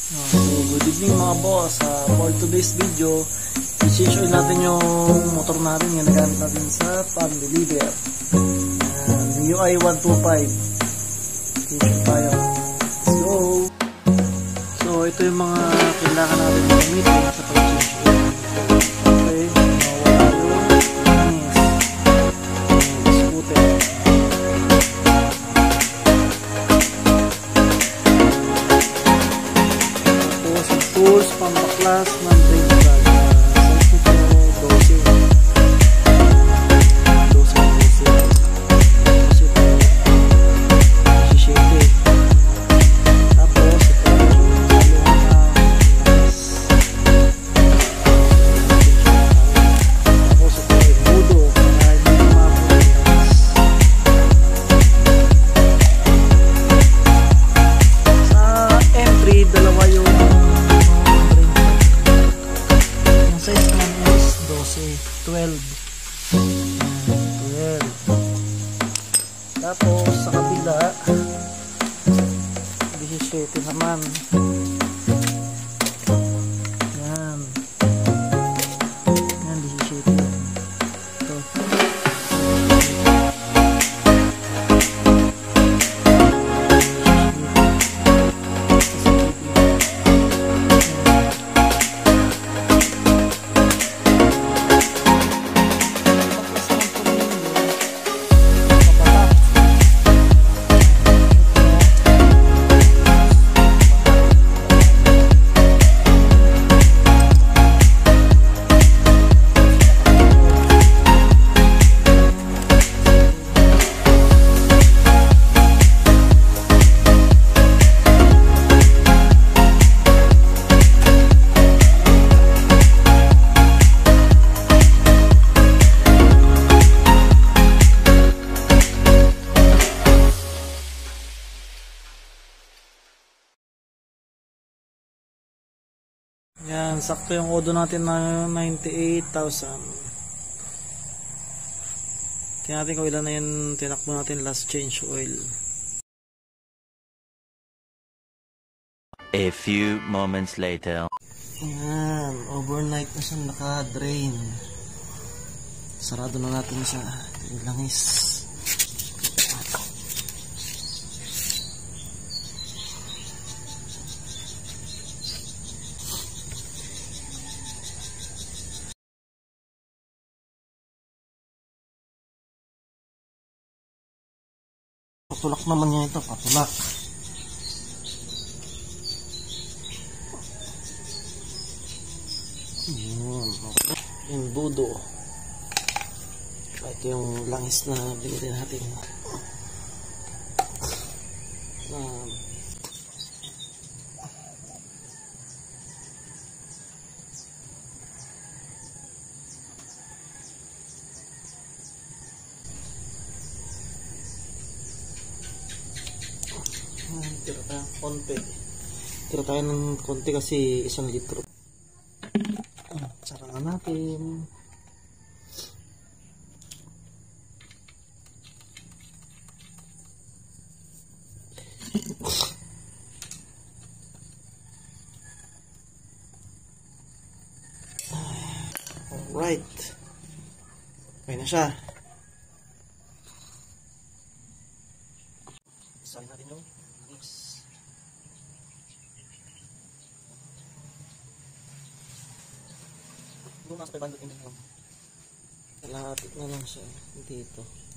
So, good evening mga boss. For today's video, i-change oil natin yung motor natin yung nagamit natin sa pan deliver. UI 125. Change tayo. Let's go! So, ito yung mga kailangan natin gamitin sa pag-change oil. Okay, nawala yung langis. Scooter. Tools, pampaklas ng brake pad. Size nito 12. 12 ito 17. Tapos ito yung talong na tapos ito yung mudo para hindi mapulis. Sa M3 dalawa yung size naman is 12. Tapos sa kabila 17 naman. Yan. Yan 17. Ito. Yan, sakto yung odo natin na 98,000. Tingnan natin kung ilan na yung tinakbo natin last change oil. A few moments later. Yan, overnight na siyang naka-drain. Sarado na natin sa langis. Patulak naman niya ito, patulak. Okay. Yung budo. Ito yung langis na binili natin. Tira tayo ng konti. Tira tayo ng konti kasi 1 litro. Sarangan natin. Alright. Okay na siya. Isahin natin yung langis. Doon nasa 500 ml lang. Kalahatik na lang siya dito.